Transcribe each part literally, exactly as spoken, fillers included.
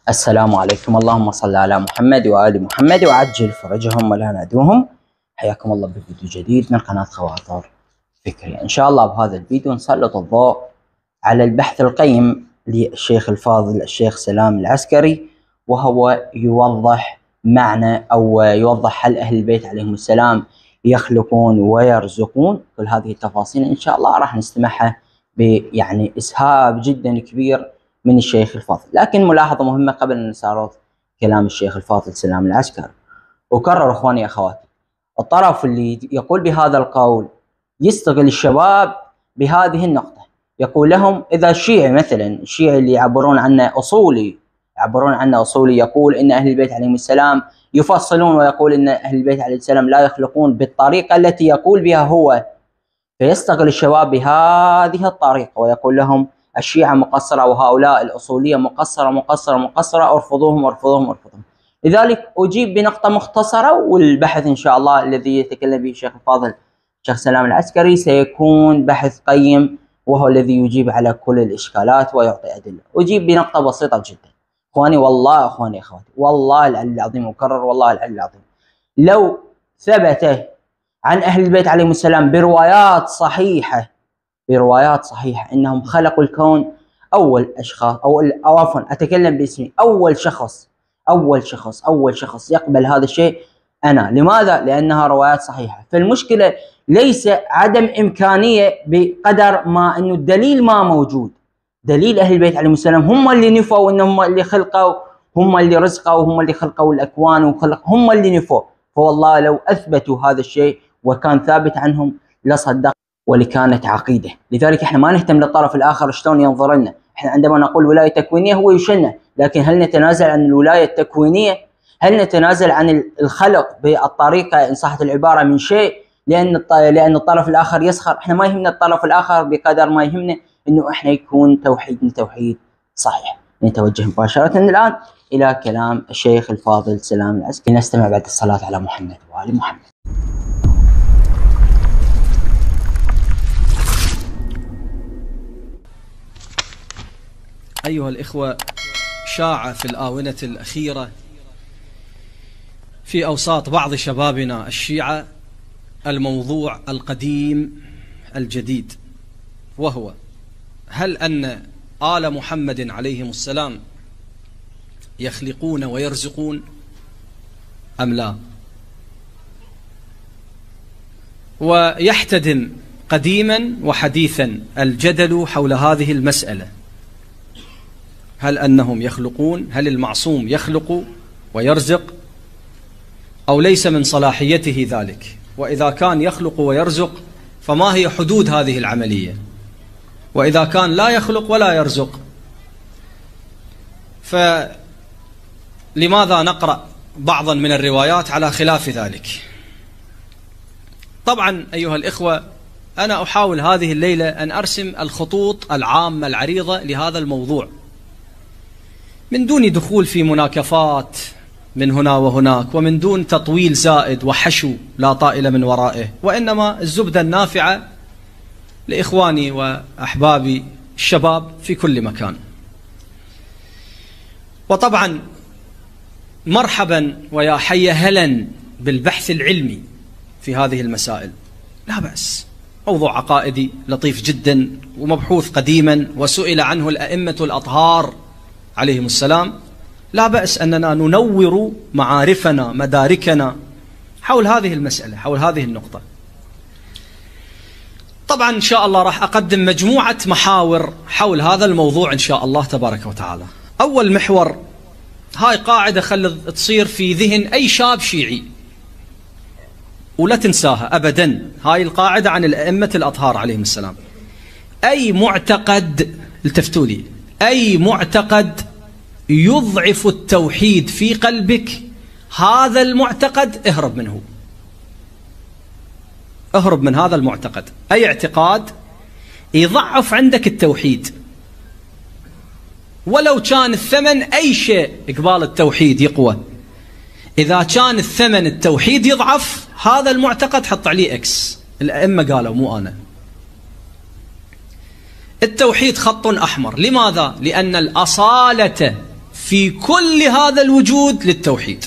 السلام عليكم، اللهم صل على محمد وآل محمد وعجل فرجهم ولا نادوهم. حياكم الله بفيديو جديد من قناة خواطر فكري. إن شاء الله بهذا الفيديو نسلط الضوء على البحث القيم للشيخ الفاضل الشيخ سلام العسكري، وهو يوضح معنى أو يوضح هل أهل البيت عليهم السلام يخلقون ويرزقون. كل هذه التفاصيل إن شاء الله راح نستمعها بيعني إسهاب جدا كبير من الشيخ الفاضل. لكن ملاحظة مهمة قبل أن نستعرض كلام الشيخ الفاضل سلام العسكري، أكرر إخواني أخواتي، الطرف اللي يقول بهذا القول يستغل الشباب بهذه النقطة، يقول لهم إذا الشيعي مثلا الشيعي اللي يعبرون عنه أصولي يعبرون عنه أصولي يقول إن أهل البيت عليهم السلام يفصلون، ويقول إن أهل البيت عليهم السلام لا يخلقون بالطريقة التي يقول بها هو، فيستغل الشباب بهذه الطريقة ويقول لهم الشيعة مقصرة وهؤلاء الأصولية مقصرة مقصرة مقصرة، ارفضوهم ارفضوهم ارفضوهم. لذلك أجيب بنقطة مختصرة، والبحث إن شاء الله الذي يتكلم به الشيخ الفاضل الشيخ سلام العسكري سيكون بحث قيم، وهو الذي يجيب على كل الإشكالات ويعطي أدلة. أجيب بنقطة بسيطة جدا إخواني، والله إخواني أخواتي، والله العلي العظيم، أكرر والله العلي العظيم، لو ثبت عن أهل البيت عليهم السلام بروايات صحيحة بروايات صحيحة إنهم خلقوا الكون، أول أشخاص أو أو عفوا أتكلم باسمي، أول شخص أول شخص أول شخص يقبل هذا الشيء أنا. لماذا؟ لأنها روايات صحيحة. فالمشكلة ليس عدم إمكانية بقدر ما إنه الدليل ما موجود. دليل أهل البيت عليهم السلام هم اللي نفوا إنهم اللي خلقوا، هم اللي رزقوا، هم اللي خلقوا الأكوان وخلق، هم اللي نفوا. فوالله لو أثبتوا هذا الشيء وكان ثابت عنهم لصدق ولكانت عقيدة. لذلك احنا ما نهتم للطرف الآخر شلون ينظر لنا. احنا عندما نقول ولاية تكوينية هو يشلنا، لكن هل نتنازل عن الولاية التكوينية؟ هل نتنازل عن الخلق بالطريقة إن صحت العبارة من شيء لأن لأن الطرف الآخر يسخر؟ احنا ما يهمنا الطرف الآخر بقدر ما يهمنا إنه احنا يكون توحيدنا توحيد صحيح. نتوجه مباشرة الآن إلى كلام الشيخ الفاضل سلام العسكري. نستمع بعد الصلاة على محمد وآل محمد. أيها الإخوة، شاع في الآونة الأخيرة في أوساط بعض شبابنا الشيعة الموضوع القديم الجديد، وهو هل أن آل محمد عليهم السلام يخلقون ويرزقون أم لا؟ ويحتدم قديما وحديثا الجدل حول هذه المسألة، هل أنهم يخلقون؟ هل المعصوم يخلق ويرزق أو ليس من صلاحيته ذلك؟ وإذا كان يخلق ويرزق فما هي حدود هذه العملية؟ وإذا كان لا يخلق ولا يرزق فلماذا نقرأ بعضا من الروايات على خلاف ذلك؟ طبعا أيها الإخوة، أنا أحاول هذه الليلة أن أرسم الخطوط العامة العريضة لهذا الموضوع من دون دخول في مناكفات من هنا وهناك، ومن دون تطويل زائد وحشو لا طائل من ورائه، وإنما الزبدة النافعة لإخواني وأحبابي الشباب في كل مكان. وطبعا مرحبا ويا حي هلا بالبحث العلمي في هذه المسائل، لا بأس، موضوع عقائدي لطيف جدا ومبحوث قديما وسئل عنه الأئمة الأطهار عليهم السلام، لا بأس أننا ننور معارفنا مداركنا حول هذه المسألة، حول هذه النقطة. طبعا إن شاء الله راح أقدم مجموعة محاور حول هذا الموضوع إن شاء الله تبارك وتعالى. أول محور، هاي قاعدة خلي تصير في ذهن أي شاب شيعي ولا تنساها أبدا، هاي القاعدة عن الأئمة الأطهار عليهم السلام. أي معتقد، التفتوا لي، أي معتقد يضعف التوحيد في قلبك، هذا المعتقد اهرب منه، اهرب من هذا المعتقد. أي اعتقاد يضعف عندك التوحيد ولو كان الثمن أي شيء إقبال التوحيد يقوى، إذا كان الثمن التوحيد يضعف، هذا المعتقد حط عليه إكس. الأئمة قالوا مو أنا. التوحيد خط أحمر، لماذا؟ لأن الأصالة في كل هذا الوجود للتوحيد،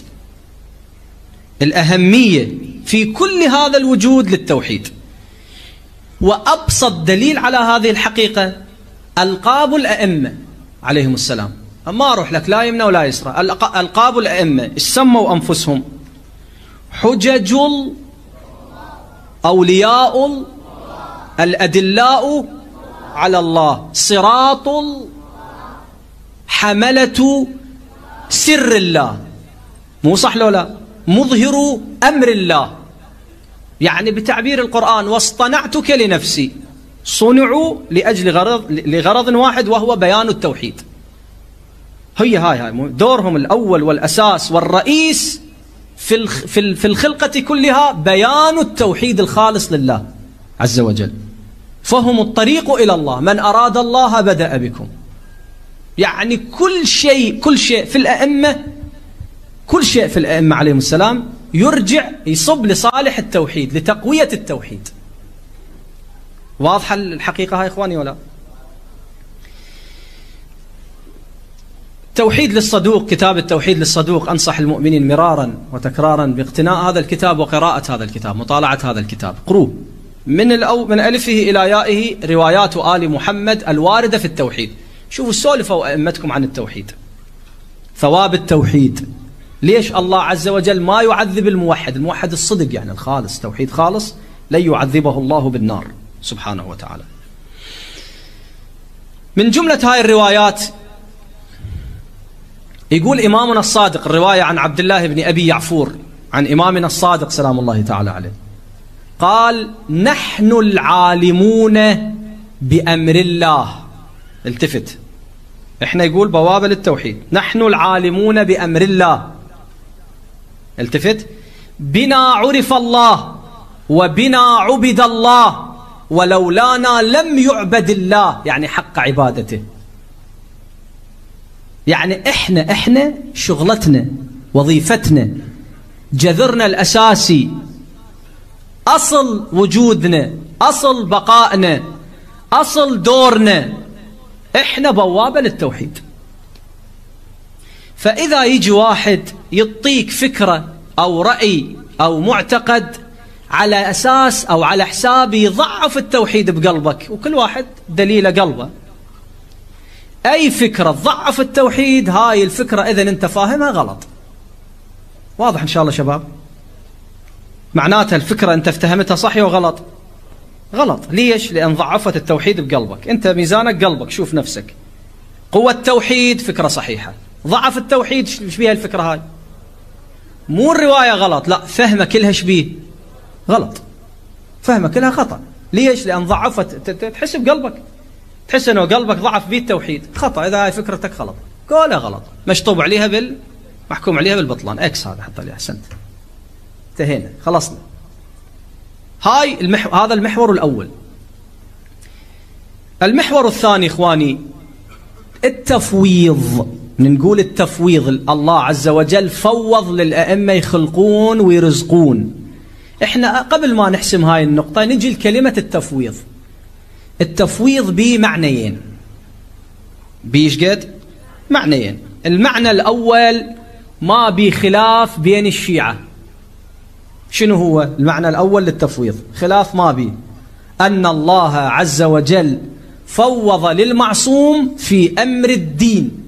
الأهمية في كل هذا الوجود للتوحيد. وأبسط دليل على هذه الحقيقة ألقاب الأئمة عليهم السلام. ما أروح لك لا يمنى ولا يسرى، ألقاب الأئمة سموا أنفسهم حجج أولياء الأدلاء على الله، صراط حملة سر الله، مو صح لو لا؟ مظهر أمر الله، يعني بتعبير القرآن واصطنعتك لنفسي، صنعوا لأجل غرض لغرض واحد وهو بيان التوحيد. هي هاي هاي دورهم الأول والأساس والرئيس في في الخلقة كلها، بيان التوحيد الخالص لله عز وجل. فهم الطريق إلى الله، من أراد الله بدأ بكم. يعني كل شيء كل شيء في الأئمة كل شيء في الأئمة عليهم السلام يرجع يصب لصالح التوحيد، لتقوية التوحيد. واضحة الحقيقة هاي إخواني ولا؟ توحيد للصدوق، كتاب التوحيد للصدوق، أنصح المؤمنين مرارا وتكرارا باقتناء هذا الكتاب وقراءة هذا الكتاب، مطالعة هذا الكتاب. قروه من الأو من ألفه إلى يائه، روايات آل محمد الواردة في التوحيد. شوفوا سولفوا أئمتكم عن التوحيد، ثواب التوحيد. ليش الله عز وجل ما يعذب الموحد؟ الموحد الصدق يعني الخالص، توحيد خالص، لن يعذبه الله بالنار سبحانه وتعالى. من جملة هاي الروايات يقول إمامنا الصادق، الرواية عن عبد الله بن أبي يعفور عن إمامنا الصادق سلام الله تعالى عليه، قال: نحن العالمون بأمر الله. التفت، احنا يقول بوابة للتوحيد، نحن العالمون بأمر الله. التفت، بنا عرف الله وبنا عبد الله ولولانا لم يعبد الله، يعني حق عبادته. يعني احنا احنا شغلتنا وظيفتنا جذرنا الأساسي، أصل وجودنا، أصل بقائنا، أصل دورنا، احنا بوابة للتوحيد. فإذا يجي واحد يعطيك فكرة أو رأي أو معتقد على أساس أو على حساب يضعف التوحيد بقلبك، وكل واحد دليل قلبه، أي فكرة تضعف التوحيد، هاي الفكرة إذا أنت فاهمها غلط. واضح إن شاء الله شباب؟ معناتها الفكرة أنت افتهمتها صح وغلط؟ غلط. ليش؟ لأن ضعفت التوحيد بقلبك. أنت ميزانك قلبك، شوف نفسك. قوة التوحيد فكرة صحيحة، ضعف التوحيد ايش بيها الفكرة هاي؟ مو الرواية غلط، لا، فهمك كلها شبيه غلط، فهمك كلها خطأ. ليش؟ لأن ضعفت، تحس بقلبك، تحس أنه قلبك ضعف به التوحيد، خطأ. إذا هاي فكرتك غلط قولها غلط، مشطوب عليها بال محكوم عليها بالبطلان، اكس هذا حط عليه، احسنت، انتهينا خلصنا. هاي المحو... هذا المحور الأول. المحور الثاني إخواني التفويض. نقول التفويض، الله عز وجل فوض للأئمة يخلقون ويرزقون. احنا قبل ما نحسم هاي النقطة نجي لكلمة التفويض. التفويض بمعنيين، بيش قد معنيين. المعنى الأول ما بخلاف بين الشيعة. شنو هو المعنى الأول للتفويض؟ خلاف ما بي، أن الله عز وجل فوض للمعصوم في أمر الدين،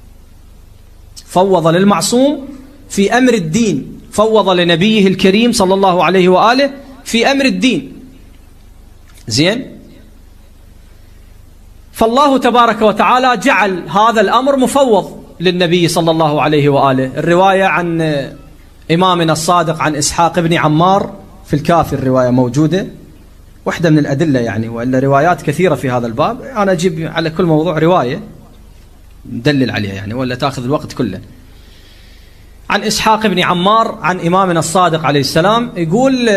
فوض للمعصوم في أمر الدين، فوض لنبيه الكريم صلى الله عليه وآله في أمر الدين. زين؟ فالله تبارك وتعالى جعل هذا الأمر مفوض للنبي صلى الله عليه وآله. الرواية عن إمامنا الصادق عن إسحاق بن عمار في الكافي، الرواية موجودة، واحدة من الأدلة يعني، وإلا روايات كثيرة في هذا الباب. أنا أجيب على كل موضوع رواية ندلل عليها يعني، ولا تأخذ الوقت كله. عن إسحاق بن عمار عن إمامنا الصادق عليه السلام يقول: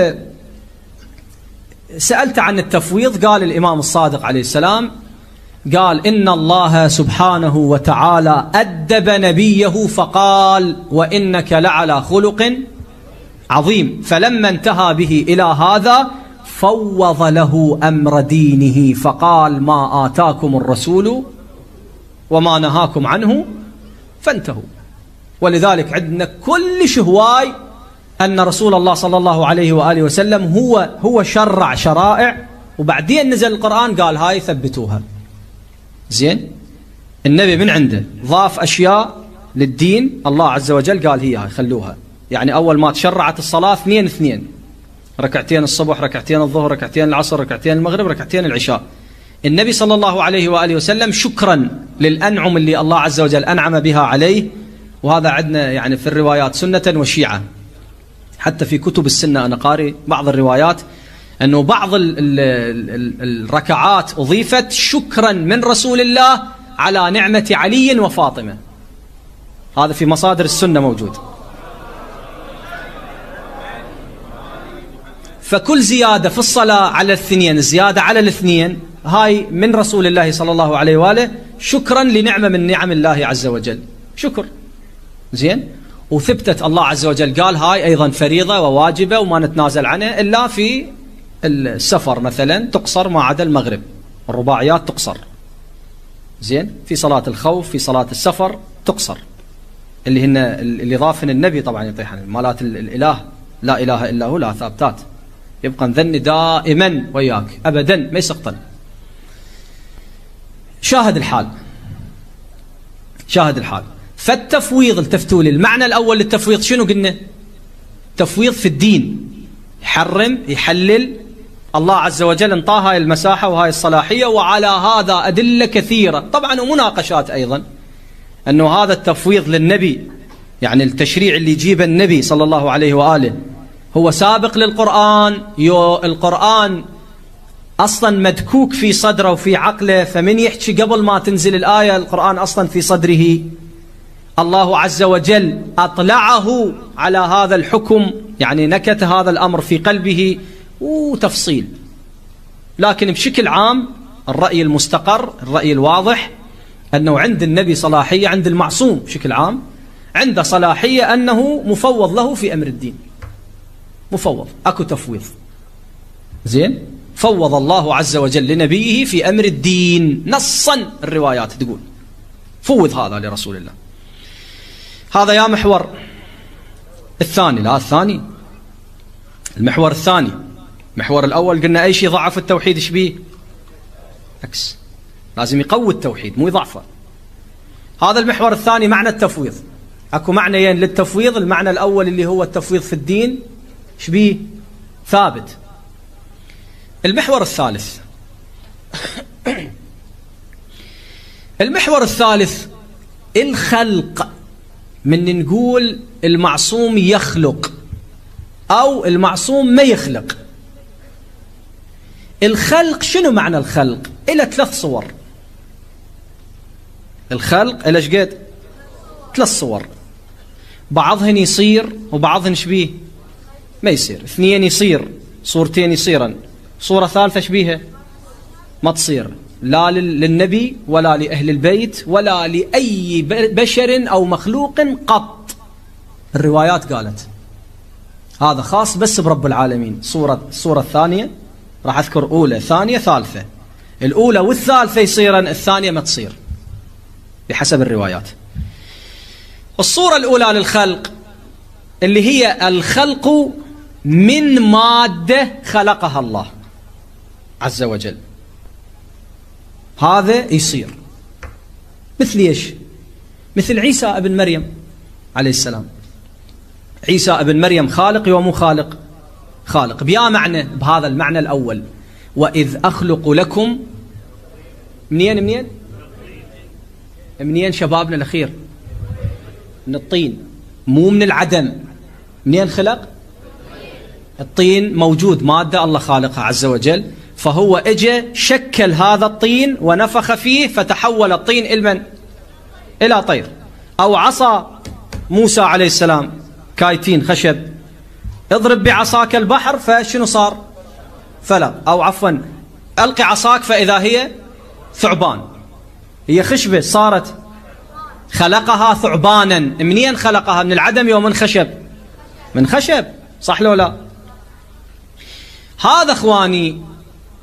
سألت عن التفويض، قال الإمام الصادق عليه السلام، قال: إن الله سبحانه وتعالى أدب نبيه فقال: وإنك لعلى خلق عظيم. فلما انتهى به إلى هذا فوض له أمر دينه فقال: ما آتاكم الرسول وما نهاكم عنه فانتهوا. ولذلك عندنا كل هواي أن رسول الله صلى الله عليه وآله وسلم هو هو شرع شرائع، وبعدين نزل القرآن قال هاي ثبتوها. زين، النبي من عنده ضاف أشياء للدين، الله عز وجل قال هي هاي خلوها. يعني أول ما تشرعت الصلاة اثنين اثنين، ركعتين الصبح، ركعتين الظهر، ركعتين العصر، ركعتين المغرب، ركعتين العشاء. النبي صلى الله عليه وآله وسلم شكرا للأنعم اللي الله عز وجل أنعم بها عليه، وهذا عندنا يعني في الروايات سنة وشيعة. حتى في كتب السنة أنا قاري بعض الروايات أنه بعض ال ال ال الركعات أضيفت شكرا من رسول الله على نعمة علي وفاطمة. هذا في مصادر السنة موجود. فكل زيادة في الصلاة على الاثنين، زيادة على الاثنين، هاي من رسول الله صلى الله عليه وآله شكرا لنعمة من نعم الله عز وجل، شكر. زين، وثبتت الله عز وجل قال هاي أيضا فريضة وواجبة وما نتنازل عنها إلا في السفر مثلا تقصر ما عدا المغرب، الرباعيات تقصر. زين، في صلاة الخوف، في صلاة السفر تقصر، اللي هن اللي ضافن النبي طبعا يطيحن مالات الإله، لا إله إلا هو، لا ثابتات، يبقى نذني دائما وياك أبدا ما يسقطن. شاهد الحال، شاهد الحال. فالتفويض، التفتوا لي المعنى الأول للتفويض شنو قلنا؟ تفويض في الدين، يحرم يحلل، الله عز وجل انطاه هاي المساحة وهاي الصلاحية، وعلى هذا أدلة كثيرة طبعا ومناقشات أيضا أنه هذا التفويض للنبي، يعني التشريع اللي يجيبه النبي صلى الله عليه وآله هو سابق للقرآن. يو القرآن أصلا مدكوك في صدره وفي عقله، فمن يحكي قبل ما تنزل الآية القرآن أصلا في صدره، الله عز وجل أطلعه على هذا الحكم، يعني نكت هذا الأمر في قلبه وتفصيل. لكن بشكل عام الرأي المستقر، الرأي الواضح، أنه عند النبي صلاحية، عند المعصوم بشكل عام عنده صلاحية أنه مفوض له في أمر الدين، مفوض، أكو تفويض. زين، فوض الله عز وجل لنبيه في أمر الدين نصا، الروايات تقول فوض هذا لرسول الله. هذا يا محور الثاني، لا الثاني، المحور الثاني. المحور الأول قلنا أي شيء ضعف التوحيد ايش بيه؟ عكس، لازم يقوي التوحيد مو يضعفه. هذا المحور الثاني معنى التفويض. اكو معنيين للتفويض، المعنى الأول اللي هو التفويض في الدين ايش بيه؟ ثابت. المحور الثالث المحور الثالث الخلق. من نقول المعصوم يخلق أو المعصوم ما يخلق. الخلق شنو معنى الخلق؟ إلى ثلاث صور. الخلق إلى شقد؟ ثلاث صور، بعضهن يصير وبعضهن شبيه ما يصير. اثنين يصير، صورتين يصيرن، صورة ثالثة شبيهة ما تصير، لا للنبي ولا لأهل البيت ولا لأي بشر أو مخلوق قط. الروايات قالت هذا خاص بس برب العالمين. صورة الصورة الثانية راح أذكر أولى ثانية ثالثة، الأولى والثالثة يصيرن، الثانية ما تصير بحسب الروايات. الصورة الأولى للخلق اللي هي الخلق من مادة خلقها الله عز وجل، هذا يصير. مثل ايش؟ مثل عيسى ابن مريم عليه السلام. عيسى ابن مريم خالق ومو خالق؟ خالق. بيا معنى، بهذا المعنى الأول، وإذ أخلق لكم منين منين منين شبابنا الأخير؟ من الطين، مو من العدم. منين خلق؟ الطين موجود، مادة الله خالقها عز وجل، فهو اجى شكل هذا الطين ونفخ فيه فتحول الطين إلى من؟ إلى طير. أو عصا موسى عليه السلام كايتين خشب، اضرب بعصاك البحر فشنو صار؟ فلق. أو عفوا ألقي عصاك فإذا هي ثعبان، هي خشبة صارت، خلقها ثعبانا. منين خلقها؟ من العدم ومن خشب؟ من خشب، صح لو لا؟ هذا اخواني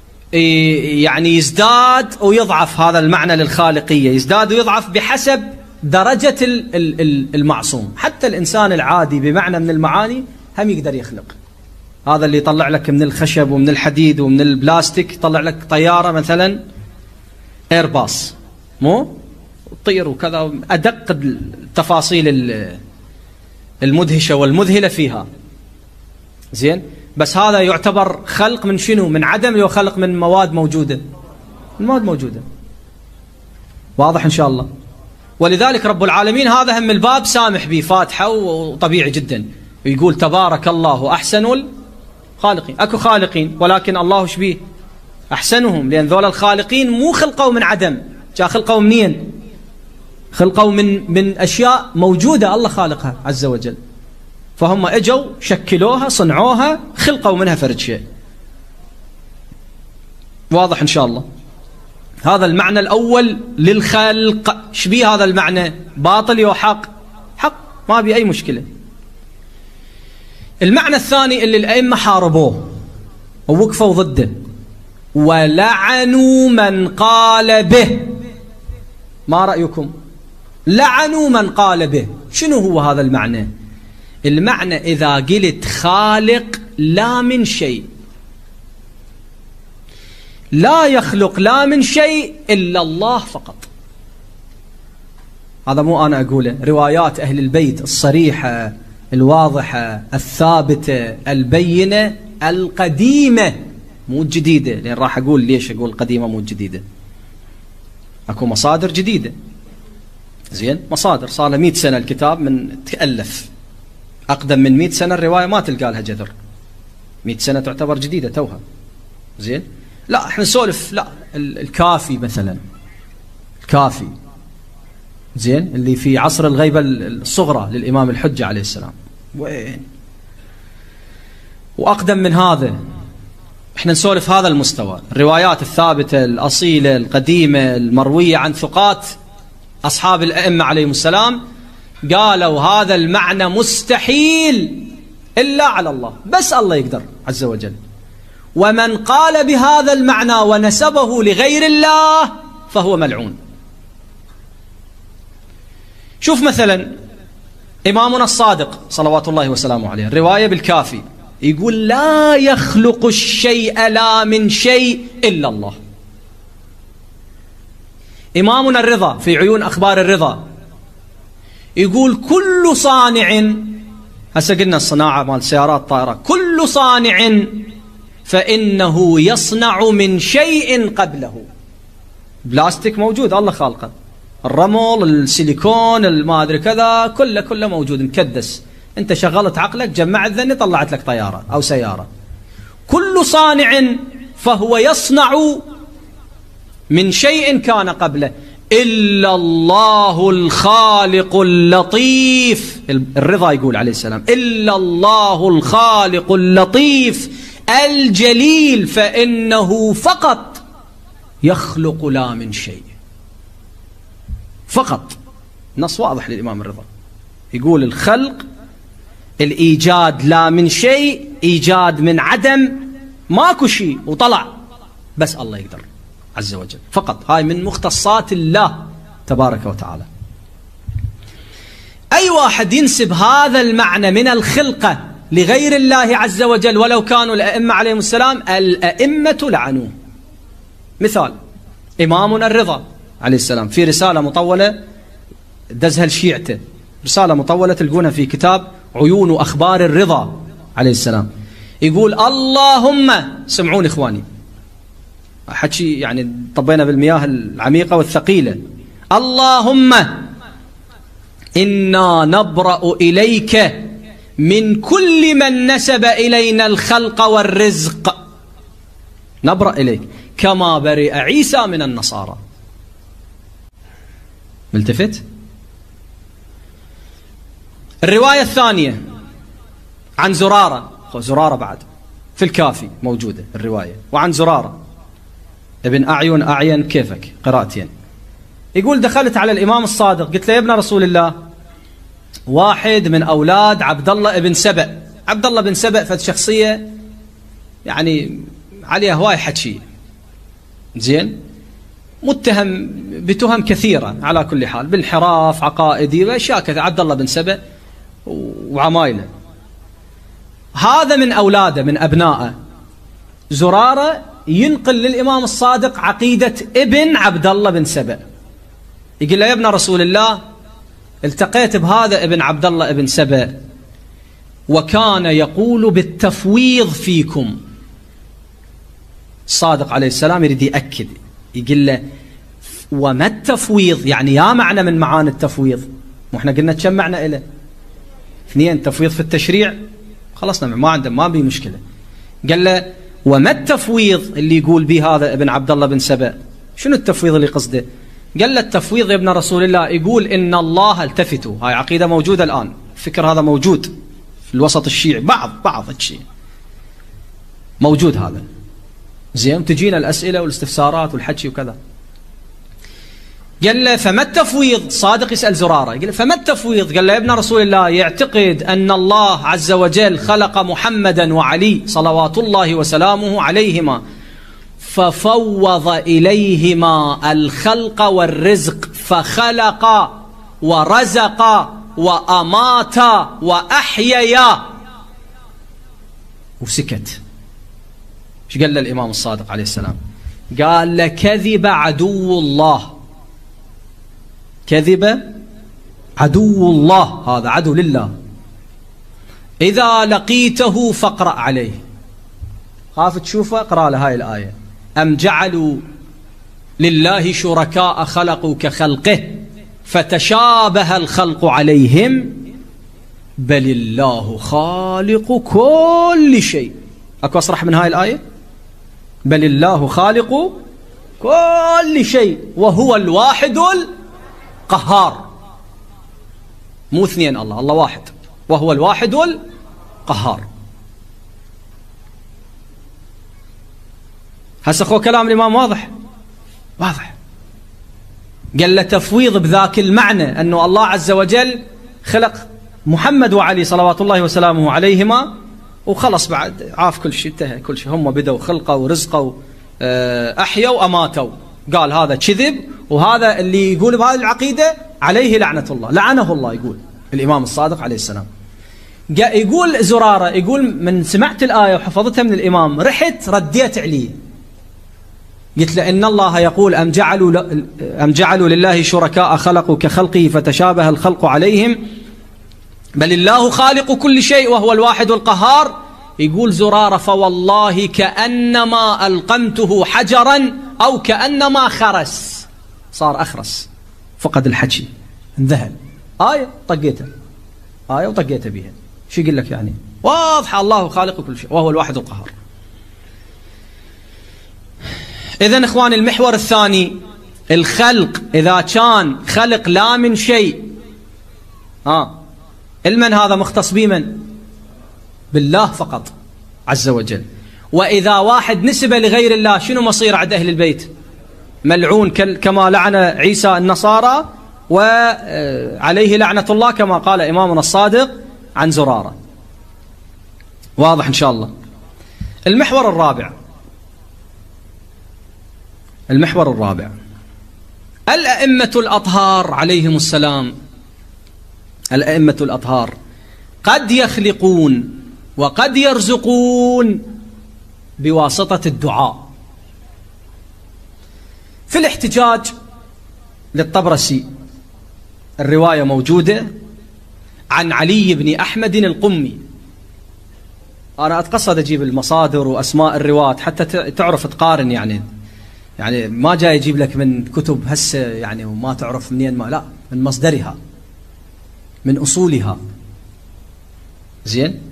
يعني يزداد ويضعف، هذا المعنى للخالقية يزداد ويضعف بحسب درجة المعصوم. حتى الإنسان العادي بمعنى من المعاني هم يقدر يخلق. هذا اللي يطلع لك من الخشب ومن الحديد ومن البلاستيك يطلع لك طيارة مثلا ايرباص، مو تطير وكذا، أدق التفاصيل المدهشة والمذهلة فيها. زين، بس هذا يعتبر خلق من شنو؟ من عدم، لو خلق من مواد موجودة، المواد موجودة. واضح إن شاء الله. ولذلك رب العالمين هذا هم الباب سامح به، فاتحة وطبيعي جدا، ويقول تبارك الله أحسن الخالقين. أكو خالقين ولكن الله شبيه أحسنهم، لأن ذول الخالقين مو خلقوا من عدم، جاء خلقوا منين؟ خلقوا من من أشياء موجودة الله خالقها عز وجل، فهم اجوا شكلوها صنعوها خلقوا منها فرد شيء. واضح إن شاء الله. هذا المعنى الأول للخلق. شبيه هذا المعنى؟ باطل أو حق؟ حق، ما بي أي مشكلة. المعنى الثاني اللي الأئمة حاربوه ووقفوا ضده ولعنوا من قال به. ما رأيكم؟ لعنوا من قال به. شنو هو هذا المعنى؟ المعنى إذا قلت خالق لا من شيء، لا يخلق لا من شيء إلا الله فقط. هذا مو أنا أقوله، روايات أهل البيت الصريحة الواضحة الثابتة البينة القديمة، مو الجديدة، لأن راح أقول ليش أقول قديمة مو الجديدة. أكو مصادر جديدة. زين، مصادر صار له مئة سنة الكتاب من تألف، أقدم من مئة سنة الرواية ما تلقى لها جذر. مئة سنة تعتبر جديدة توها. زين، لا احنا نسولف، لا الكافي مثلا، الكافي زين اللي في عصر الغيبة الصغرى للإمام الحجة عليه السلام، وين وأقدم من هذا. احنا نسولف هذا المستوى، الروايات الثابتة الأصيلة القديمة المروية عن ثقات أصحاب الأئمة عليهم السلام، قالوا هذا المعنى مستحيل إلا على الله، بس الله يقدر عز وجل. ومن قال بهذا المعنى ونسبه لغير الله فهو ملعون. شوف مثلا إمامنا الصادق صلوات الله وسلامه عليه، الرواية بالكافي يقول لا يخلق الشيء لا من شيء إلا الله. إمامنا الرضا في عيون أخبار الرضا يقول كل صانع، هسه قلنا الصناعة مال سيارات طائرة، كل صانع فإنه يصنع من شيء قبله. بلاستيك موجود الله خالقه، الرمل السيليكون الما أدري كذا كله كله موجود مكدس، أنت شغلت عقلك جمعت ذني طلعت لك طيارة أو سيارة. كل صانع فهو يصنع من شيء كان قبله إلا الله الخالق اللطيف. الرضا يقول عليه السلام إلا الله الخالق اللطيف الجليل فإنه فقط يخلق لا من شيء. فقط، نص واضح للإمام الرضا يقول الخلق الإيجاد لا من شيء، إيجاد من عدم، ماكو شيء وطلع، بس الله يقدر عز وجل فقط. هاي من مختصات الله تبارك وتعالى. أي واحد ينسب هذا المعنى من الخلقة لغير الله عز وجل ولو كانوا الأئمة عليهم السلام، الأئمة لعنوه. مثال إمامنا الرضا عليه السلام في رسالة مطولة دزها لشيعته، رسالة مطولة تلقونها في كتاب عيون أخبار الرضا عليه السلام، يقول اللهم، سمعون إخواني حكي يعني طبينا بالمياه العميقة والثقيلة، اللهم إنا نبرأ إليك من كل من نسب إلينا الخلق والرزق، نبرأ إليك كما برئ عيسى من النصارى. ملتفت؟ الرواية الثانية عن زرارة، زرارة بعد في الكافي موجودة الرواية، وعن زرارة ابن أعين أعين كيفك قراءتين، يقول دخلت على الإمام الصادق قلت له يا ابن رسول الله واحد من أولاد عبد الله ابن سبأ. عبد الله بن سبأ فد شخصية يعني عليها هواي حكي، زين، متهم بتهم كثيرة على كل حال، بانحراف عقائدي وأشياء كذا، عبد الله بن سبأ وعمايله. هذا من أولاده من أبنائه. زرارة ينقل للإمام الصادق عقيدة ابن عبد الله بن سبأ، يقول له يا ابن رسول الله التقيت بهذا ابن عبد الله بن سبأ وكان يقول بالتفويض فيكم. الصادق عليه السلام يريد يأكد، يقول له وما التفويض؟ يعني يا معنى من معاني التفويض، واحنا قلنا كم معنى له؟ اثنين، تفويض في التشريع خلصنا ما عنده ما بي مشكلة. قال له وما التفويض اللي يقول به هذا ابن عبد الله بن سبأ؟ شنو التفويض اللي قصده؟ قال له التفويض يا ابن رسول الله يقول إن الله، التفتوا، هاي عقيدة موجودة الآن، الفكر هذا موجود في الوسط الشيعي، بعض بعض الشيء موجود هذا. زين، تجينا الأسئلة والاستفسارات والحكي وكذا. قال له فما التفويض؟ صادق يسأل زرارة، قال له فما التفويض؟ قال له يا ابن رسول الله يعتقد أن الله عز وجل خلق محمدا وعلي صلوات الله وسلامه عليهما ففوض إليهما الخلق والرزق، فخلق ورزق وأمات وأحييا، وسكت. ايش قال له الإمام الصادق عليه السلام؟ قال له كذب عدو الله، كذب عدو الله، هذا عدو لله، إذا لقيته فاقرأ عليه. خاف تشوفه اقرأ له هاي الآية: أم جعلوا لله شركاء خلقوا كخلقه فتشابه الخلق عليهم بل الله خالق كل شيء. أكو أصرح من هاي الآية؟ بل الله خالق كل شيء وهو الواحد القهار. مو اثنين، الله الله واحد وهو الواحد القهار. هسه خو كلام الإمام واضح واضح. قال له تفويض بذاك المعنى أنه الله عز وجل خلق محمد وعلي صلوات الله وسلامه عليهما وخلص، بعد عاف كل شيء، انتهى كل شيء، هم بدوا خلقوا ورزقوا أحيوا وأماتوا. قال هذا كذب، وهذا اللي يقول بهذه العقيدة عليه لعنة الله، لعنه الله. يقول الإمام الصادق عليه السلام. يقول زرارة، يقول من سمعت الآية وحفظتها من الإمام رحت رديت عليه، قلت له إن الله يقول أم جعلوا أم جعلوا لله شركاء خلقوا كخلقه فتشابه الخلق عليهم بل الله خالق كل شيء وهو الواحد القهار. يقول زرارة فوالله كأنما ألقمته حجرا أو كأنما خرس، صار أخرس، فقد الحكي، انذهل. آية طقيتها، آية وطقيتها بها. شو يقول لك يعني؟ واضحة، الله خالق كل شيء وهو الواحد القهار. إذن إخواني المحور الثاني، الخلق إذا كان خلق لا من شيء، آه المن هذا مختص بمن؟ بالله فقط عز وجل. وإذا واحد نسب لغير الله شنو مصير عند أهل البيت؟ ملعون كما لعن عيسى النصارى وعليه لعنة الله كما قال إمامنا الصادق عن زرارة. واضح إن شاء الله. المحور الرابع، المحور الرابع الأئمة الأطهار عليهم السلام، الأئمة الأطهار قد يخلقون وقد يرزقون بواسطة الدعاء. في الاحتجاج للطبرسي الرواية موجودة عن علي بن أحمد القمي. أنا أتقصد أجيب المصادر وأسماء الرواة حتى تعرف تقارن، يعني يعني ما جاي يجيب لك من كتب هسه يعني وما تعرف منين، ما لا، من مصدرها من أصولها. زين.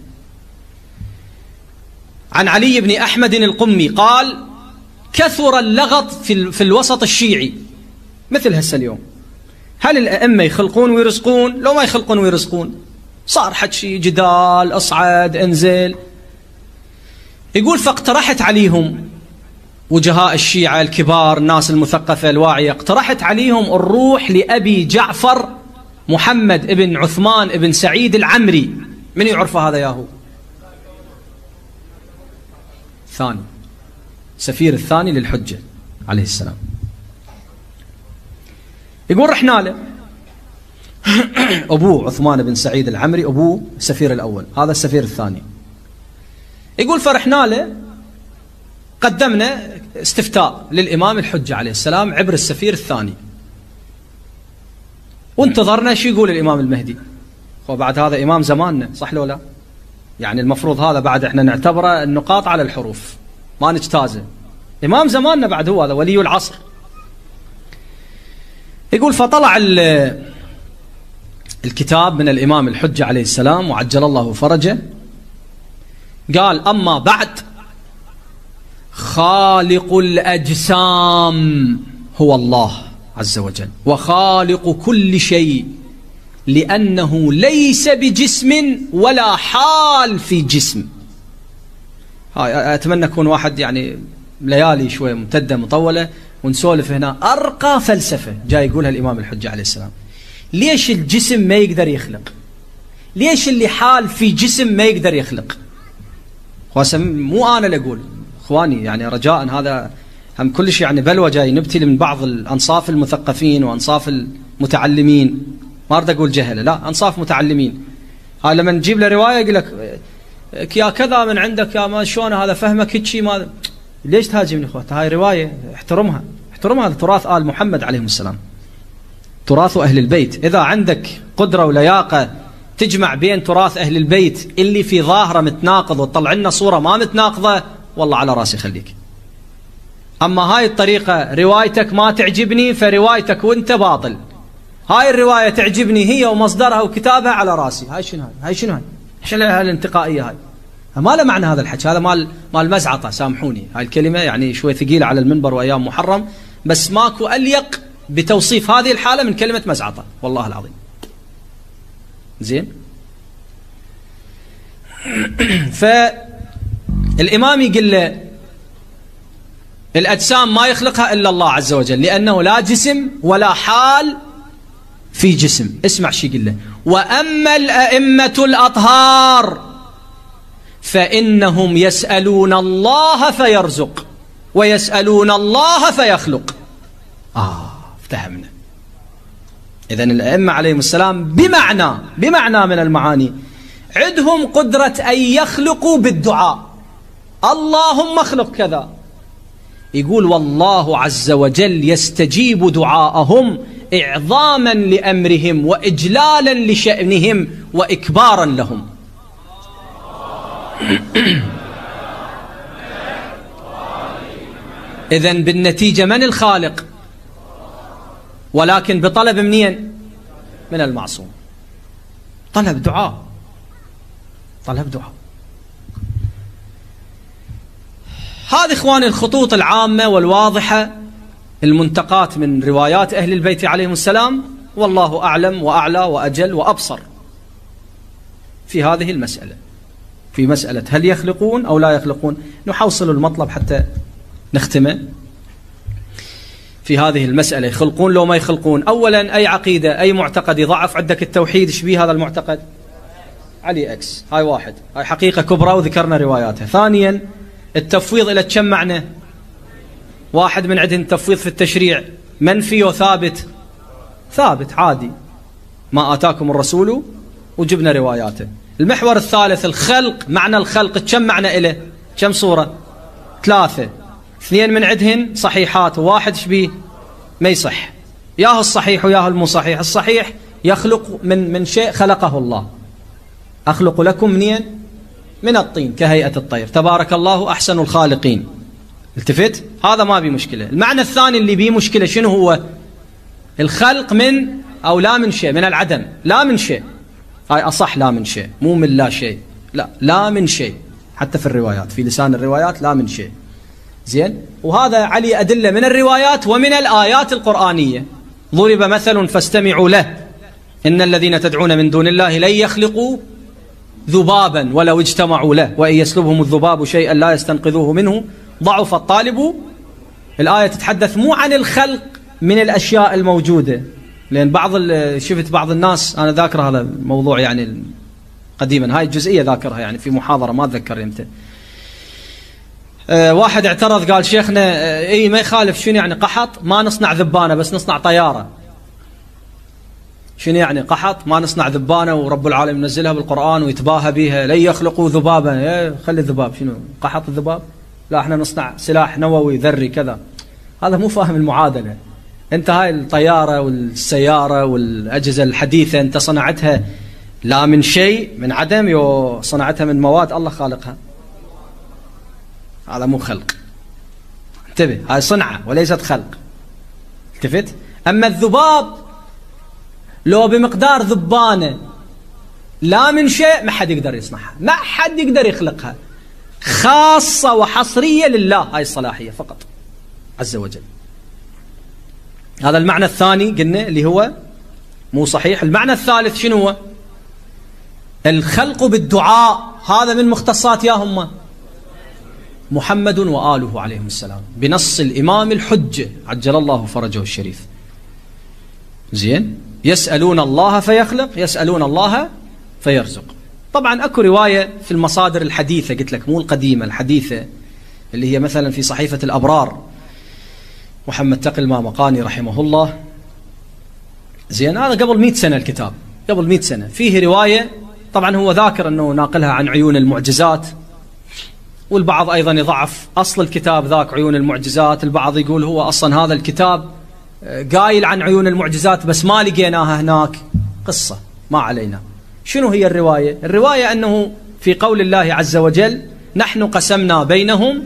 عن علي بن أحمد القمي قال كثر اللغط في, في الوسط الشيعي مثل هسه اليوم. هل الأئمة يخلقون ويرزقون لو ما يخلقون ويرزقون؟ صار حكي جدال، أصعد انزل. يقول فاقترحت عليهم وجهاء الشيعة الكبار، الناس المثقفة الواعية، اقترحت عليهم الروح لأبي جعفر محمد ابن عثمان ابن سعيد العمري. من يعرف هذا ياهو؟ ثاني، سفير الثاني للحجة عليه السلام. يقول رحنا له أبوه عثمان بن سعيد العمري، أبوه السفير الأول، هذا السفير الثاني. يقول فرحنا له قدمنا استفتاء للإمام الحجة عليه السلام عبر السفير الثاني، وانتظرنا شو يقول الإمام المهدي. وبعد هذا إمام زماننا، صح لو لا؟ يعني المفروض هذا بعد احنا نعتبره النقاط على الحروف، ما نجتازه. إمام زماننا بعد، هو هذا ولي العصر. يقول فطلع الكتاب من الإمام الحجة عليه السلام وعجل الله فرجه، قال أما بعد خالق الأجسام هو الله عز وجل وخالق كل شيء، لأنه ليس بجسم ولا حال في جسم. هاي أتمنى أكون واحد يعني ليالي شوية ممتدة مطولة ونسولف هنا أرقى فلسفة جاي يقولها الإمام الحجة عليه السلام. ليش الجسم ما يقدر يخلق؟ ليش اللي حال في جسم ما يقدر يخلق؟ مو أنا اللي أقول إخواني، يعني رجاء، هذا هم كلش يعني بلوى جاي نبتلي من بعض الأنصاف المثقفين وأنصاف المتعلمين، ما أريد أقول جهلة، لا، أنصاف متعلمين. هاي لما نجيب له رواية يقول لك يا كذا من عندك يا ما شلون هذا فهمك هيك شيء، ما ليش تهاجمني اخوات؟ هاي رواية احترمها، احترمها، هذا تراث آل محمد عليهم السلام، تراث أهل البيت. إذا عندك قدرة ولياقة تجمع بين تراث أهل البيت اللي في ظاهرة متناقض وتطلع لنا صورة ما متناقضة، والله على راسي خليك. أما هاي الطريقة روايتك ما تعجبني فروايتك وانت باطل، هاي الرواية تعجبني هي ومصدرها وكتابها، على راسي. هاي شنو هاي؟ هاي شنو هاي؟ شنو هالانتقائية هاي؟ ما له معنى هذا الحكي، هذا مال مال مزعطة، سامحوني هاي الكلمة يعني شوي ثقيلة على المنبر وأيام محرم، بس ماكو أليق بتوصيف هذه الحالة من كلمة مزعطة، والله العظيم. زين. فالإمام يقول له الأجسام ما يخلقها إلا الله عز وجل، لأنه لا جسم ولا حال في جسم. اسمع شي يقول له: وأما الأئمة الأطهار فإنهم يسألون الله فيرزق ويسألون الله فيخلق. آه افتهمنا. إذن الأئمة عليهم السلام بمعنى بمعنى من المعاني عندهم قدرة أن يخلقوا بالدعاء، اللهم اخلق كذا. يقول والله عز وجل يستجيب دعاءهم إعظاما لأمرهم وإجلالا لشأنهم وإكبارا لهم. إذن بالنتيجة من الخالق؟ ولكن بطلب منين؟ من المعصوم. طلب دعاء، طلب دعاء. هذه إخواني الخطوط العامة والواضحة المنتقات من روايات أهل البيت عليهم السلام، والله أعلم وأعلى وأجل وأبصر في هذه المسألة، في مسألة هل يخلقون أو لا يخلقون. نحوصل المطلب حتى نختمه في هذه المسألة. يخلقون لو ما يخلقون؟ أولا أي عقيدة أي معتقد يضعف عندك التوحيد، شبيه هذا المعتقد؟ علي أكس. هاي واحد، هاي حقيقة كبرى وذكرنا رواياتها. ثانيا التفويض إلى كم معنى؟ واحد من عندهم التفويض في التشريع منفي وثابت؟ ثابت عادي، ما آتاكم الرسول وجبنا رواياته. المحور الثالث الخلق، معنى الخلق كم معنى إله؟ كم صورة؟ ثلاثة. اثنين من عندهن صحيحات وواحد شبيه ما يصح، ياهو الصحيح وياهو المو صحيح. الصحيح يخلق من من شيء خلقه الله، أخلق لكم منين؟ من الطين كهيئة الطير، تبارك الله أحسن الخالقين. التفت؟ هذا ما بي مشكلة. المعنى الثاني اللي بيه مشكلة شنو هو؟ الخلق من أو لا من شيء، من العدم، لا من شيء. هاي أصح، لا من شيء، مو من لا شيء، لا لا من شيء. حتى في الروايات، في لسان الروايات لا من شيء. زين. وهذا علي أدلة من الروايات ومن الآيات القرآنية. ضرب مثل فاستمعوا له إن الذين تدعون من دون الله لن يخلقوا ذبابا ولو اجتمعوا له وإن يسلبهم الذباب شيئا لا يستنقذوه منه ضعف الطالب. الآية تتحدث مو عن الخلق من الأشياء الموجودة، لأن بعض شفت بعض الناس، أنا ذاكر هذا الموضوع يعني قديما، هاي الجزئية ذاكرها يعني في محاضرة ما أتذكر إمتى. أه واحد اعترض قال شيخنا أه اي ما يخالف، شنو يعني قحط؟ ما نصنع ذبانة بس نصنع طيارة. شنو يعني قحط؟ ما نصنع ذبانة ورب العالمين ينزلها بالقرآن ويتباهى بها، لن يخلقوا ذبابا. ايه خلي الذباب، شنو قحط الذباب؟ لا احنا نصنع سلاح نووي ذري كذا. هذا مو فاهم المعادلة. انت هاي الطيارة والسيارة والأجهزة الحديثة انت صنعتها لا من شيء، من عدم، يو صنعتها من مواد الله خالقها. هذا مو خلق. انتبه، هاي صنعة وليست خلق. التفت. أما الذباب لو بمقدار ذبانة لا من شيء ما حد يقدر يصنعها، ما حد يقدر يخلقها، خاصة وحصرية لله هاي الصلاحية فقط عز وجل. هذا المعنى الثاني قلنا اللي هو مو صحيح. المعنى الثالث شنو هو؟ الخلق بالدعاء، هذا من مختصات يا هم محمد وآله عليهم السلام بنص الإمام الحجة عجل الله فرجه الشريف. زين، يسألون الله فيخلق، يسألون الله فيرزق. طبعا أكو رواية في المصادر الحديثة، قلت لك مو القديمة، الحديثة اللي هي مثلا في صحيفة الأبرار محمد تقي المامقاني رحمه الله. زين، هذا قبل مئة سنة الكتاب، قبل مئة سنة. فيه رواية طبعا هو ذاكر أنه ناقلها عن عيون المعجزات، والبعض أيضا يضعف أصل الكتاب ذاك عيون المعجزات. البعض يقول هو أصلا هذا الكتاب قايل عن عيون المعجزات بس ما لقيناها هناك. قصة ما علينا. شنو هي الرواية؟ الرواية أنه في قول الله عز وجل نحن قسمنا بينهم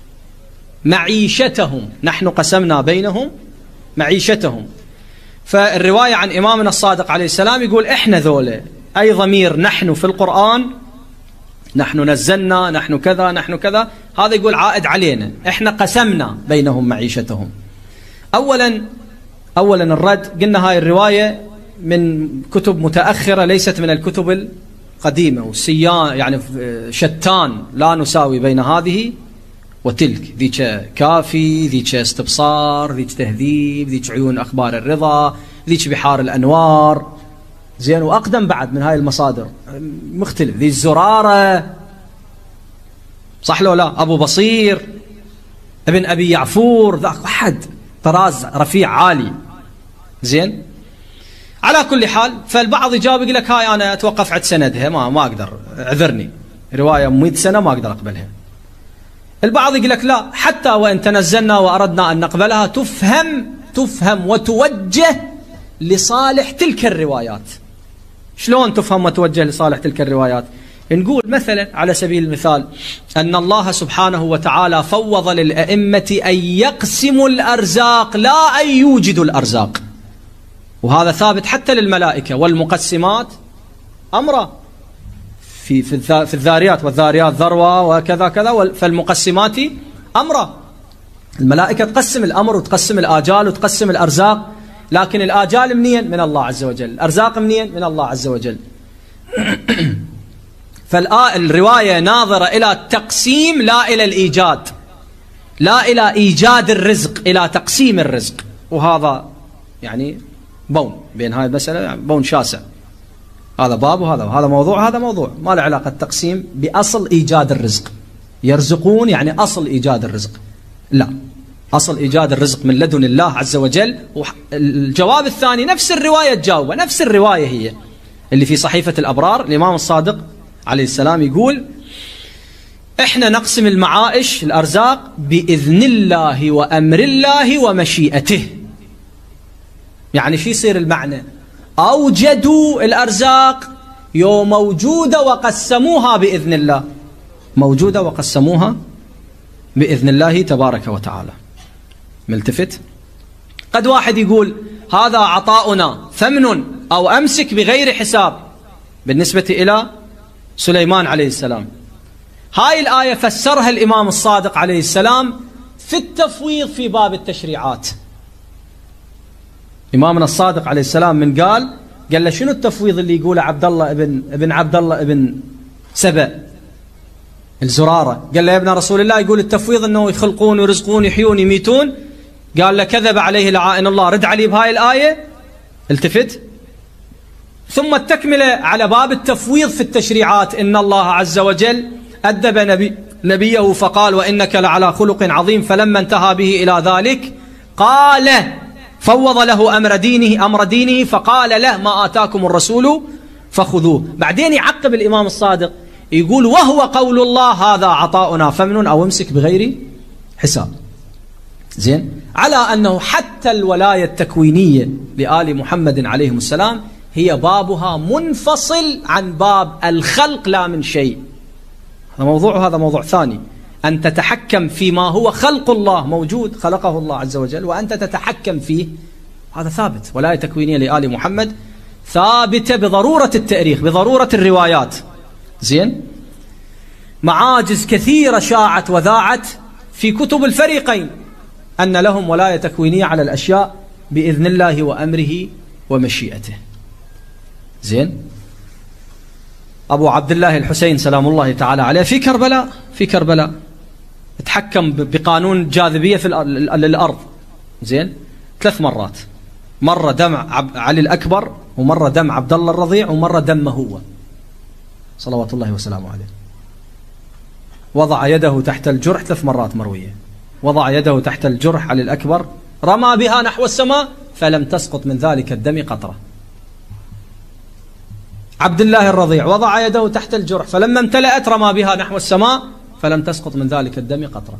معيشتهم، نحن قسمنا بينهم معيشتهم. فالرواية عن إمامنا الصادق عليه السلام يقول إحنا ذولا، أي ضمير نحن في القرآن، نحن نزلنا، نحن كذا، نحن كذا، هذا يقول عائد علينا، إحنا قسمنا بينهم معيشتهم. أولا أولا الرد، قلنا هاي الرواية من كتب متأخرة ليست من الكتب القديمة، والسيان يعني شتان لا نساوي بين هذه وتلك، ذيك كافي، ذيك استبصار، ذيك تهذيب، ذيك عيون أخبار الرضا، ذيك بحار الأنوار. زين، وأقدم بعد من هاي المصادر مختلف، ذي الزرارة، صح لو لا، أبو بصير، ابن أبي يعفور، ذاك واحد طراز رفيع عالي. زين، على كل حال، فالبعض يجاوب يقول لك هاي أنا أتوقف عند سندها، ما ما أقدر، اعذرني، رواية مئة سنة ما أقدر أقبلها. البعض يقول لك لا، حتى وإن تنزلنا وأردنا أن نقبلها تفهم تفهم وتوجه لصالح تلك الروايات. شلون تفهم وتوجه لصالح تلك الروايات؟ نقول مثلا على سبيل المثال أن الله سبحانه وتعالى فوض للأئمة أن يقسموا الأرزاق لا أن يوجدوا الأرزاق، وهذا ثابت حتى للملائكة، والمقسمات أمرا في في الذاريات، والذاريات ذروة وكذا كذا، فالمقسمات أمرا. الملائكة تقسم الأمر وتقسم الآجال وتقسم الأرزاق، لكن الآجال منين؟ من الله عز وجل، الأرزاق منين؟ من الله عز وجل. فالرواية ناظرة إلى التقسيم لا إلى الإيجاد، لا إلى إيجاد الرزق، إلى تقسيم الرزق. وهذا يعني بون بين هاي المسألة، يعني بون شاسع، هذا باب وهذا وهذا موضوع، هذا موضوع ما له علاقة التقسيم بأصل إيجاد الرزق. يرزقون يعني أصل إيجاد الرزق، لا، أصل إيجاد الرزق من لدن الله عز وجل. الجواب الثاني نفس الرواية تجاوبه، نفس الرواية هي اللي في صحيفة الأبرار. الإمام الصادق عليه السلام يقول إحنا نقسم المعائش الأرزاق بإذن الله وأمر الله ومشيئته. يعني شو يصير المعنى؟ أوجدوا الأرزاق يوم موجودة وقسموها بإذن الله، موجودة وقسموها بإذن الله تبارك وتعالى. ملتفت؟ قد واحد يقول هذا عطاؤنا ثمن أو أمسك بغير حساب بالنسبة إلى سليمان عليه السلام. هاي الآية فسرها الإمام الصادق عليه السلام في التفويض في باب التشريعات. إمامنا الصادق عليه السلام من قال قال له شنو التفويض اللي يقوله عبد الله ابن ابن عبد الله ابن سبأ الزرارة؟ قال له يا ابن رسول الله يقول التفويض انه يخلقون ويرزقون يحيون يميتون. قال له كذب عليه لعائن الله، رد علي بهاي الآية. التفت. ثم التكملة على باب التفويض في التشريعات، إن الله عز وجل أدب نبي نبيه فقال وإنك لعلى خلق عظيم، فلما انتهى به إلى ذلك قال فوض له أمر دينه أمر دينه فقال له ما آتاكم الرسول فخذوه. بعدين يعقب الإمام الصادق يقول وهو قول الله هذا عطاؤنا فمن أو امسك بغير حساب. زين، على أنه حتى الولاية التكوينية لآل محمد عليهم السلام هي بابها منفصل عن باب الخلق لا من شيء. هذا موضوع، هذا موضوع ثاني. أن تتحكم فيما هو خلق الله موجود، خلقه الله عز وجل، وأنت تتحكم فيه، هذا ثابت. ولاية تكوينية لآل محمد ثابتة بضرورة التاريخ، بضرورة الروايات. زين، معاجز كثيرة شاعت وذاعت في كتب الفريقين أن لهم ولاية تكوينية على الأشياء بإذن الله وأمره ومشيئته. زين، أبو عبد الله الحسين سلام الله تعالى عليه في كربلاء، في كربلاء تحكم بقانون جاذبية في الأرض. زين، ثلاث مرات، مرة دم علي الأكبر، ومرة دم عبد الله الرضيع، ومرة دمه هو صلوات الله وسلامه عليه. وضع يده تحت الجرح ثلاث مرات مروية، وضع يده تحت الجرح علي الأكبر، رمى بها نحو السماء فلم تسقط من ذلك الدم قطرة. عبد الله الرضيع وضع يده تحت الجرح فلما امتلأت رمى بها نحو السماء فلم تسقط من ذلك الدم قطرة.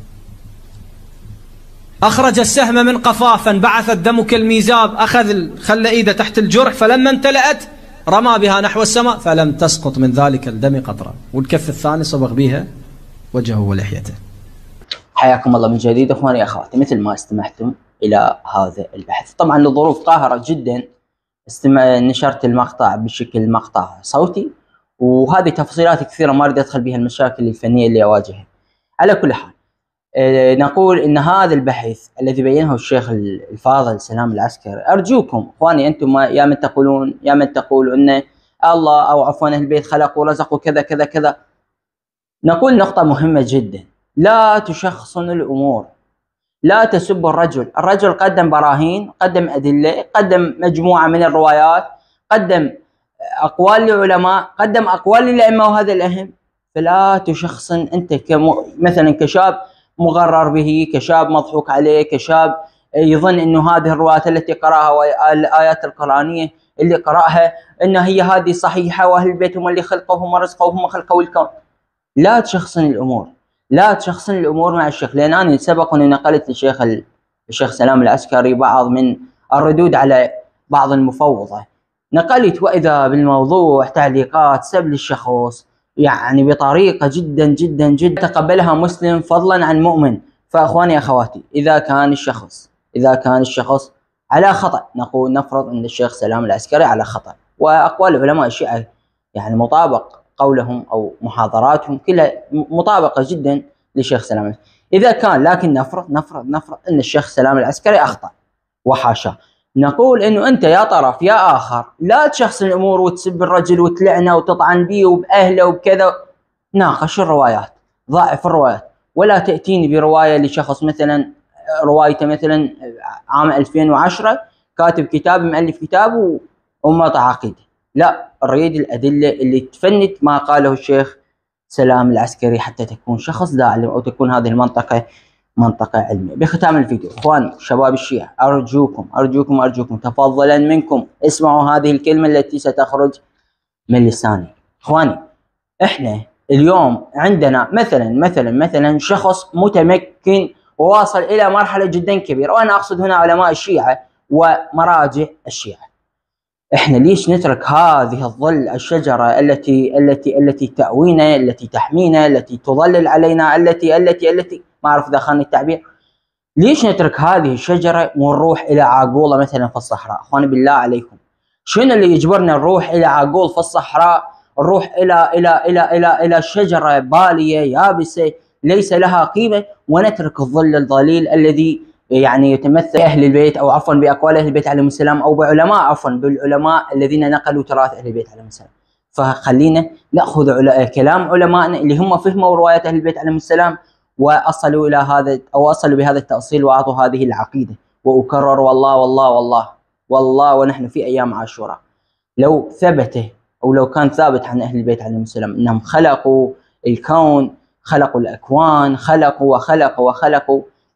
أخرج السهم من قفاه فانبعث الدم كالميزاب، أخذ خلى إيده تحت الجرح فلما امتلأت رمى بها نحو السماء فلم تسقط من ذلك الدم قطرة. والكف الثاني صبغ بها وجهه ولحيته. حياكم الله من جديد اخواني اخواتي. مثل ما استمعتم الى هذا البحث، طبعا لظروف قاهرة جدا استمع نشرت المقطع بشكل مقطع صوتي، وهذه تفصيلات كثيرة ما اريد ادخل بها المشاكل الفنية اللي اواجهها. على كل حال أه نقول ان هذا البحث الذي بينه الشيخ الفاضل سلام العسكري، ارجوكم اخواني انتم يا من تقولون يا من تقول ان الله او عفوا اهل البيت خلقوا ورزقوا كذا كذا كذا، نقول نقطة مهمة جدا: لا تشخصن الامور، لا تسبوا الرجل. الرجل قدم براهين، قدم أدلة، قدم مجموعة من الروايات، قدم أقوال لعلماء، قدم أقوال للأئمة، وهذا الأهم. فلا تشخصن أنت كم... مثلا كشاب مغرر به، كشاب مضحوك عليه، كشاب يظن أنه هذه الروايات التي قرأها والآيات القرآنية اللي قرأها أن هي هذه صحيحة، وأهل البيت هم اللي خلقوهم ورزقوهم وخلقوا الكون. لا تشخصن الأمور، لا تشخصن الامور مع الشيخ. لان انا سبق اني نقلت للشيخ الشيخ سلام العسكري بعض من الردود على بعض المفوضه، نقلت واذا بالموضوع تعليقات سب للشخص يعني بطريقه جدا جدا جدا تقبلها مسلم فضلا عن مؤمن. فاخواني اخواتي، اذا كان الشخص اذا كان الشخص على خطا، نقول نفرض ان الشيخ سلام العسكري على خطا، واقوال علماء الشيعه يعني مطابق قولهم أو محاضراتهم كلها مطابقة جدا للشيخ سلام. إذا كان لكن نفرض نفرض نفرض أن الشيخ سلام العسكري أخطأ وحاشا، نقول أنه أنت يا طرف يا آخر لا تشخصن الأمور وتسب الرجل وتلعنه وتطعن به وبأهله وبكذا. ناقش الروايات، ضاعف الروايات، ولا تأتيني برواية لشخص مثلا روايته مثلا عام ألفين وعشرة كاتب كتاب مؤلف كتاب ومطع عقيدة. لا، أريد الأدلة اللي تفند ما قاله الشيخ سلام العسكري حتى تكون شخص داعم أو تكون هذه المنطقة منطقة علمية. بختام الفيديو إخواني شباب الشيعة، أرجوكم أرجوكم أرجوكم تفضلا منكم اسمعوا هذه الكلمة التي ستخرج من لساني. إخواني، إحنا اليوم عندنا مثلا مثلا مثلا شخص متمكن وواصل إلى مرحلة جدا كبيرة، وأنا أقصد هنا علماء الشيعة ومراجع الشيعة. احنا ليش نترك هذه الظل الشجرة التي التي التي تأوينا، التي تحمينا، التي تظلل علينا، التي التي التي ما اعرف اذا خاني التعبير، ليش نترك هذه الشجرة ونروح الى عاقولة مثلا في الصحراء؟ اخواني بالله عليكم، شنو اللي يجبرنا نروح الى عاقول في الصحراء، نروح الى الى الى الى الى شجرة بالية يابسة ليس لها قيمة، ونترك الظل الظليل الذي يعني يتمثل أهل البيت أو عفوا بأقوال أهل البيت عليهم السلام، أو بعلماء عفوا بالعلماء الذين نقلوا تراث أهل البيت عليهم السلام. فخلينا نأخذ كلام علمائنا اللي هم فهموا روايات أهل البيت عليهم السلام وأصلوا إلى هذا أو أصلوا بهذا التأصيل وأعطوا هذه العقيدة. وأكرر والله والله والله والله ونحن في أيام عاشوراء، لو ثبت أو لو كان ثابت عن أهل البيت عليهم السلام أنهم خلقوا الكون، خلقوا الأكوان، خلقوا وخلقوا وخلقوا،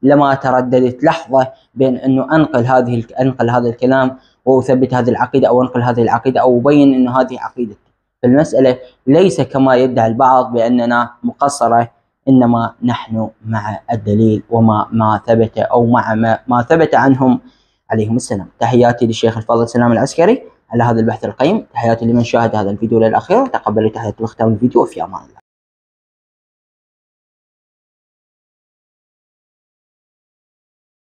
لما ترددت لحظة بين أنه أنقل هذه أنقل هذا الكلام وأثبت هذه العقيدة، أو أنقل هذه العقيدة، أو أبين أنه هذه عقيدتي. المسألة ليس كما يدعي البعض بأننا مقصرة، إنما نحن مع الدليل وما ما ثبت أو مع ما, ما ثبت عنهم عليهم السلام. تحياتي للشيخ الفاضل سلام العسكري على هذا البحث القيم، تحياتي لمن شاهد هذا الفيديو للأخير، تقبلوا تحية وختام الفيديو، وفي أمان الله.